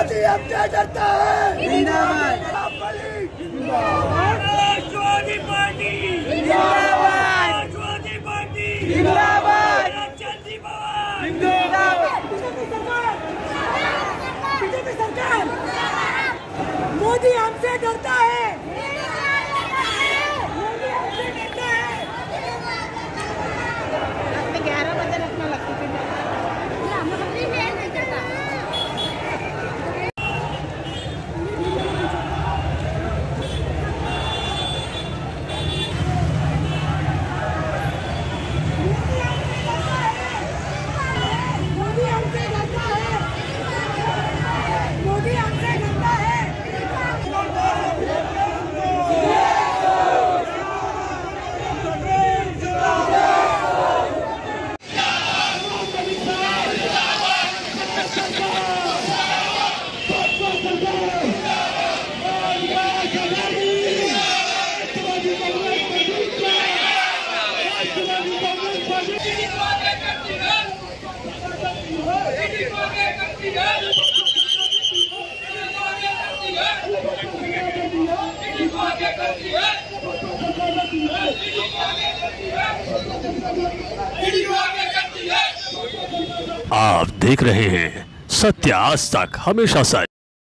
मोदी हमसे डरता है। जिंदाबाद समाजवादी पार्टी, जिंदाबाद समाजवादी पार्टी, जिंदाबाद चंदी पवार, जिंदाबाद बीजेपी सरकार। मोदी हमसे डरता है। आप देख रहे हैं सत्य आज तक, हमेशा सच।